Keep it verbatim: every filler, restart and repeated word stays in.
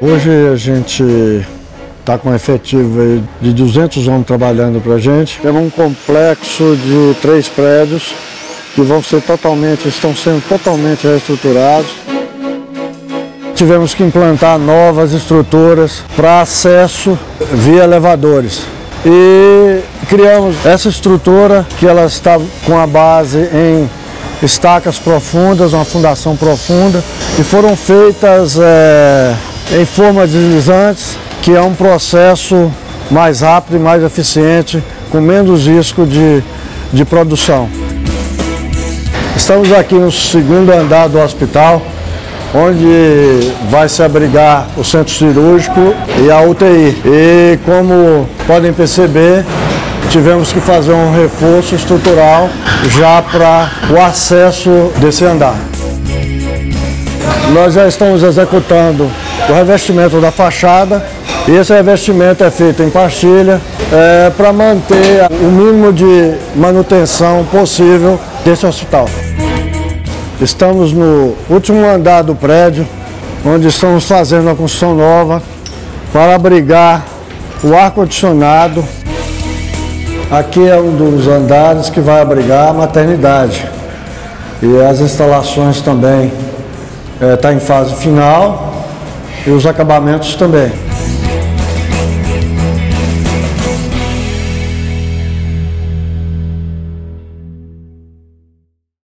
Hoje a gente está com um efetivo de duzentos homens trabalhando para a gente. Temos um complexo de três prédios que vão ser totalmente, estão sendo totalmente reestruturados. Tivemos que implantar novas estruturas para acesso via elevadores. E criamos essa estrutura que ela está com a base em estacas profundas, uma fundação profunda, e foram feitas é, em forma deslizantes, que é um processo mais rápido e mais eficiente, com menos risco de, de produção. Estamos aqui no segundo andar do hospital, onde vai se abrigar o centro cirúrgico e a U T I. E como podem perceber, tivemos que fazer um reforço estrutural já para o acesso desse andar. Nós já estamos executando o revestimento da fachada, e esse revestimento é feito em pastilha é, para manter o mínimo de manutenção possível desse hospital. Estamos no último andar do prédio, onde estamos fazendo a construção nova para abrigar o ar-condicionado. Aqui é um dos andares que vai abrigar a maternidade. E as instalações também estão é, em fase final e os acabamentos também.